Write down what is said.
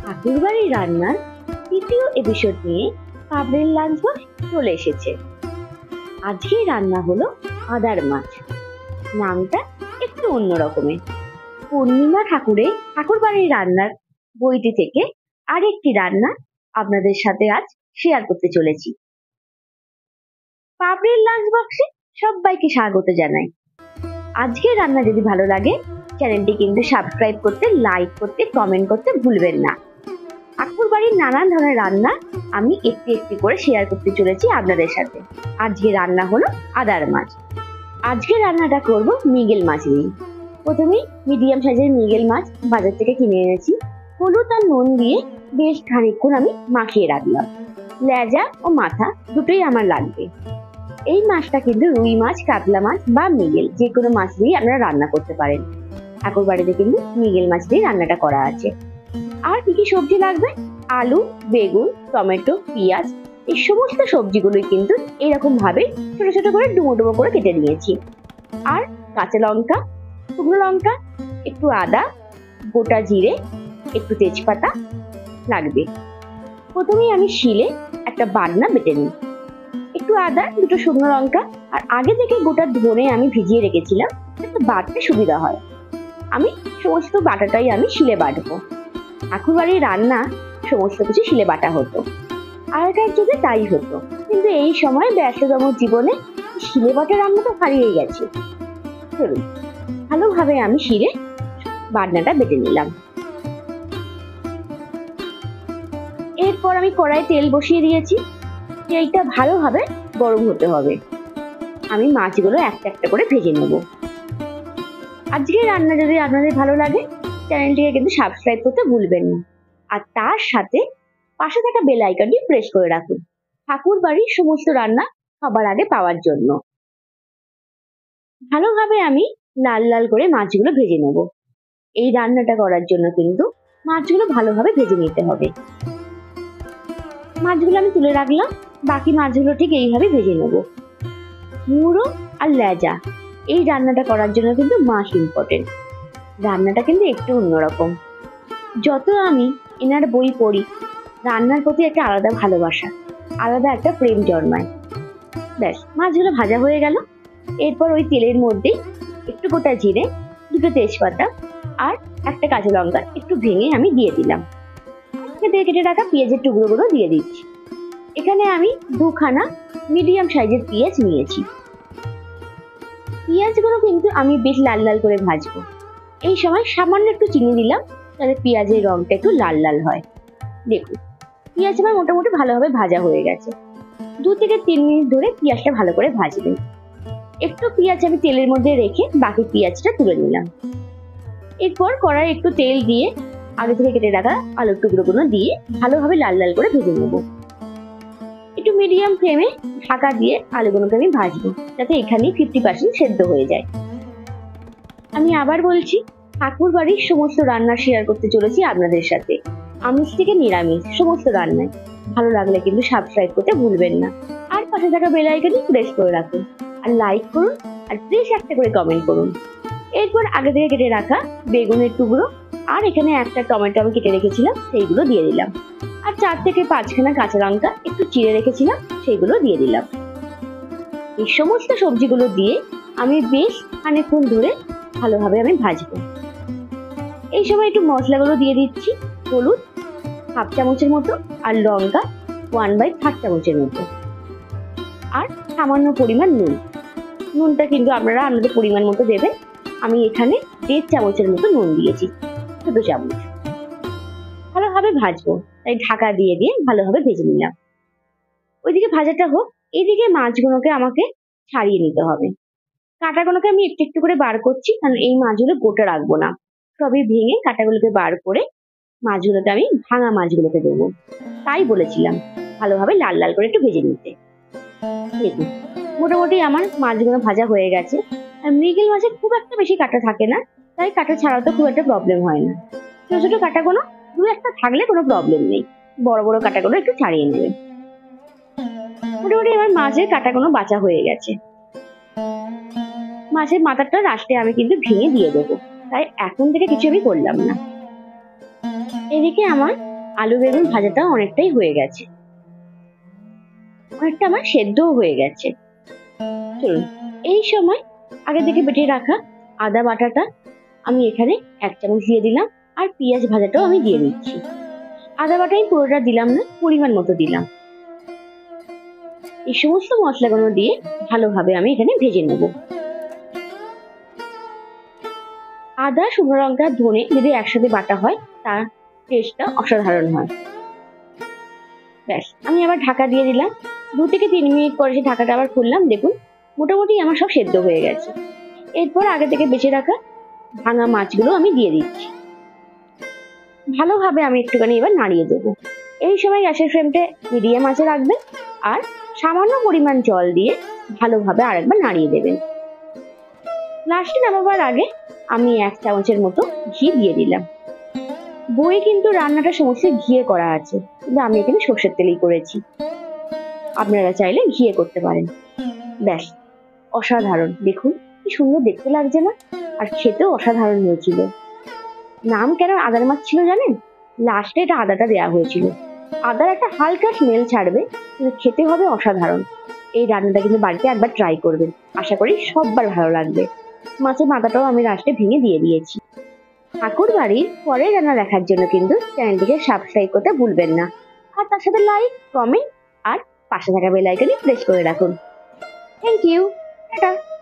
ঠাকুরবাড়ির রান্নার তৃতীয় এপিসোড নিয়ে পাবলিক লাঞ্চ বক্স চলে এসেছে। আজকের রান্না হলো আদার মাছ। নামটা একটু অন্য রকমের। পূর্ণিমা ঠাকুরবাড়ির রান্নার বইটি থেকে আরেকটি রান্না আপনাদের সাথে আজ শেয়ার করতে চলেছি। পাবলিক লাঞ্চ বক্সে সবাইকে স্বাগত জানাই। আজকের রান্না যদি ভালো লাগে চ্যানেলটি কিন্তু সাবস্ক্রাইব করতে, লাইক করতে, কমেন্ট করতে ভুলবেন না। ঠাকুরবাড়ির নানান ধরনের রান্না আমি একটি একটি করে শেয়ার করতে চলেছি আপনাদের সাথে। আজকে রান্না হলো আদার মাছ। আজকে রান্নাটা করব মৃগেল মাছ নিয়ে। প্রথমেই মিডিয়াম সাইজের মৃগেল মাছ বাজার থেকে কিনে এনেছি। হলুদ আর নুন দিয়ে বেশ খানিকক্ষণ আমি মাখিয়ে রাখলাম। লেজা ও মাথা দুটোই আমার লাগবে। এই মাছটা কিন্তু রুই মাছ, কাতলা মাছ বা মৃগেল যে কোনো মাছ দিয়ে আপনারা রান্না করতে পারেন। ঠাকুরবাড়িতে কিন্তু মৃগেল মাছ দিয়ে রান্নাটা করা আছে। আর কি কি সবজি লাগবে? আলু, বেগুন, টমেটো, পেঁয়াজ, এই সমস্ত সবজিগুলোই কিন্তু এরকম ভাবে ছোট ছোট করে ডুমো ডুমো করে কেটে নিয়েছি। আর কাঁচা লঙ্কা, শুকনো লঙ্কা, একটু আদা, গোটা জিরে, একটু তেজপাতা লাগবে। প্রথমেই আমি শিলে একটা বাটনা বেটে নিই। একটু আদা, দুটো শুকনো লঙ্কা আর আগে থেকে গোটা ধনে আমি ভিজিয়ে রেখেছিলাম যাতে বাটতে সুবিধা হয়। আমি সমস্ত বাটাটাই আমি শিলে বাটবো। ঠাকুরবাড়ির রান্না সমস্ত কিছু শিলে বাটা হতো, আগেকার যুগে তাই হতো, কিন্তু এই সময় ব্যস্ততম জীবনে শিলে বাটা রান্না তো হারিয়ে গেছে। চলুন ভালোভাবে আমি শিলে বাটনাটা বেটে নিলাম। এরপর আমি কড়াই তেল বসিয়ে দিয়েছি। তেলটা ভালোভাবে গরম হতে হবে। আমি মাছগুলো একটা একটা করে ভেজে নেব। আজকের রান্না যদি আপনাদের ভালো লাগে চ্যানেলটিকে কিন্তু সাবস্ক্রাইব করতে ভুলবেন না। আর তার সাথে পাশে থাকা বেল আইকনটি প্রেস করে রাখুন ঠাকুরবাড়ির সমস্ত রান্না সবার আগে পাওয়ার জন্য। ভালোভাবে আমি লাল লাল করে মাছগুলো ভেজে নেব। এই রান্নাটা করার জন্য কিন্তু মাছগুলো ভালোভাবে ভেজে নিতে হবে। মাছগুলো আমি তুলে রাখলাম। বাকি মাছগুলো ঠিক এইভাবে ভেজে নেব। মুড়ো আর লেজা এই রান্নাটা করার জন্য কিন্তু মাছ ইম্পর্টেন্ট। রান্নাটা কিন্তু একটু অন্যরকম। যত আমি এনার বই পড়ি রান্নার প্রতি একটা আলাদা ভালোবাসা, আলাদা একটা প্রেম জন্মায়। ব্যাস, মাছগুলো ভাজা হয়ে গেল। এরপর ওই তেলের মধ্যে একটু গোটা জিরে, দুটো তেজপাতা আর একটা কাঁচা লঙ্কা একটু ভেঙে আমি দিয়ে দিলাম। কেটে রাখা পেঁয়াজের টুকরোগুলো দিয়ে দিচ্ছি। এখানে আমি দুখানা মিডিয়াম সাইজের পেঁয়াজ নিয়েছি। পেঁয়াজগুলো কিন্তু আমি বেশ লাল লাল করে ভাজবো। এই সময় সামান্য একটু চিনি দিলাম যাতে পেঁয়াজের রংটা একটু লাল লাল হয়। দেখুন পেঁয়াজ আমার মোটামুটি ভালোভাবে ভাজা হয়ে গেছে। 2 থেকে 3 মিনিট ধরে পেঁয়াজটা ভালো করে ভাজবেন। একটু পেঁয়াজ আমি তেলের মধ্যে রেখে বাকি পেঁয়াজটা তুলে নিলাম। এরপর কড়াই একটু তেল দিয়ে আগে থেকে কেটে রাখা আলুর টুকরোগুলো দিয়ে ভালোভাবে লাল লাল করে ভেজে নেব। একটু মিডিয়াম ফ্লেমে ঢাকা দিয়ে আলুগুলোকে আমি ভাজবো যাতে এখানে 50% সেদ্ধ হয়ে যায়। আমি আবার বলছি, ঠাকুরবাড়ির সমস্ত রান্না শেয়ার করতে চলেছি আপনাদের সাথে। আমিষ থেকে নিরামিষ সমস্ত রান্নায়। ভালো লাগলে কিন্তু সাবস্ক্রাইব করতে ভুলবেন না। আর পাশে থাকা বেল আইকনটি প্রেস করে রাখুন আর লাইক করুন আর প্লিজ একটা করে কমেন্ট করুন। এরপর আগে থেকে কেটে রাখা বেগুনের টুকরো আর এখানে একটা টমেটো আমি কেটে রেখেছিলাম সেইগুলো দিয়ে দিলাম। আর 4 থেকে 5খানা কাঁচা লঙ্কা একটু চিড়ে রেখেছিলাম সেইগুলো দিয়ে দিলাম। এই সমস্ত সবজিগুলো দিয়ে আমি বেশ খানিকক্ষণ ধরে ভালোভাবে আমি ভাজবো। এই সময় একটু মশলাগুলো দিয়ে দিচ্ছি। হলুদ 1/2 চামচের মতো আর লঙ্কা 1/3 চামচের মতো আর সামান্য পরিমাণ নুন। নুনটা কিন্তু আপনারা আপনাদের পরিমাণ মতো দেবেন। আমি এখানে 1.5 চামচের মতো নুন দিয়েছি, ছোট চামচ। ভালোভাবে ভাজবো তাই ঢাকা দিয়ে দিয়ে ভালোভাবে ভেজে নিলাম। ওইদিকে ভাজাটা হোক, এইদিকে মাছগুলোকে আমাকে ছাড়িয়ে নিতে হবে। কাঁটাগুলোকে আমি একটু একটু করে বার করছি, কারণ এই মাছগুলো গোটা রাখবো না। সবই ভেঙে কাঁটাগুলোকে বার করে মাছগুলোকে আমি ভাঙা মাছগুলোকে দেবো। তাই বলেছিলাম ভালোভাবে লাল লাল করে একটু ভেজে নিতে। দেখুন মোটামুটি আমার মাছগুলো ভাজা হয়ে গেছে। আর মৃগেল মাছে খুব একটা বেশি কাঁটা থাকে না, তাই কাঁটা ছাড়াতে খুব একটা প্রবলেম হয় না। ছোট ছোট কাঁটাগুলো 2-1টা থাকলে কোনো প্রবলেম নেই। বড় বড় কাঁটাগুলো একটু ছাড়িয়ে নেবেন। মোটামুটি আমার মাছের কাঁটাগুলো বাছা হয়ে গেছে। মাছের মাথাটা লাস্টে আমি কিন্তু ভেঙে দিয়ে দেবো, তাই এখন থেকে কিছু আমি করলাম না। এদিকে আমার আলু বেগুন ভাজাটা অনেকটাই হয়ে গেছে, অনেকটা আমার সেদ্ধও হয়ে গেছে। চলুন, এই সময় আগে থেকে বেটে রাখা আদা বাটাটা আমি এখানে 1 চামচ দিয়ে দিলাম, আর পেঁয়াজ ভাজাটাও আমি দিয়ে দিচ্ছি। আদা বাটাই পুরোটা দিলাম না, পরিমাণ মতো দিলাম। এই সমস্ত মশলাগুলো দিয়ে ভালোভাবে আমি এখানে ভেজে নেব। আদা, শুকনো লঙ্কা, ধনে যদি একসাথে বাটা হয় তার টেস্টটা অসাধারণ হয়। ব্যাস, আমি আবার ঢাকা দিয়ে দিলাম। 2 থেকে 3 মিনিট পরে সে ঢাকাটা আবার খুললাম। দেখুন, মোটামুটি আমার সব সেদ্ধ হয়ে গেছে। এরপর আগে থেকে বেছে রাখা ভাঙা মাছগুলো আমি দিয়ে দিচ্ছি। ভালোভাবে আমি একটুখানি এবার নাড়িয়ে দেবো। এই সময় গ্যাসের ফ্লেমটা মিডিয়াম আঁচে রাখবেন, আর সামান্য পরিমাণ জল দিয়ে ভালোভাবে আরেকবার নাড়িয়ে দেবেন। লাস্টে নামাবার আগে আমি 1 চামচের মতো ঘি দিয়ে দিলাম। বইয়ে কিন্তু রান্নাটা সমস্ত ঘিয়ে করা আছে, কিন্তু আমি এখানে সর্ষের তেলেই করেছি। আপনারা চাইলে ঘিয়ে করতে পারেন। ব্যাস, অসাধারণ। দেখুন কি সুন্দর দেখতে লাগছে না? আর খেতেও অসাধারণ হয়েছিল। নাম কেন আদার মাছ ছিল জানেন? লাস্টে এটা আদাটা দেওয়া হয়েছিল। আদার একটা হালকা স্মেল ছাড়বে, কিন্তু খেতে হবে অসাধারণ। এই রান্নাটা কিন্তু বাড়িতে একবার ট্রাই করবেন, আশা করি সববার ভালো লাগবে। মাছের মাথাটাও আমি লাস্টে ভেঙে দিয়ে দিয়েছি। ঠাকুর বাড়ির পরের রান্না দেখার জন্য কিন্তু চ্যানেলটিকে সাবস্ক্রাইব করতে ভুলবেন না, আর তার সাথে লাইক, কমেন্ট আর পাশে থাকা বেল আইকনে প্রেস করে রাখুন। Thank you. টাটা।